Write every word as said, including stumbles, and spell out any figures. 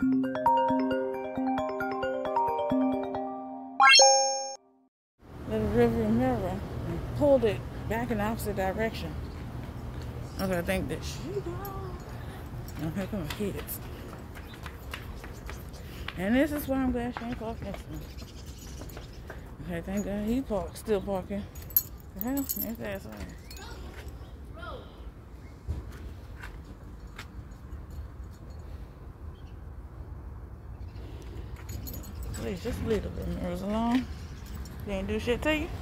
Little river mirror and pulled it back in the opposite direction. Okay, I think that she gone. Oh, here come my kids. And this is why I'm glad she ain't parked next to me. Okay, thank God he parked, still parking. The hell, there's that ass on. Please just leave the mirrors alone. They ain't do shit to you.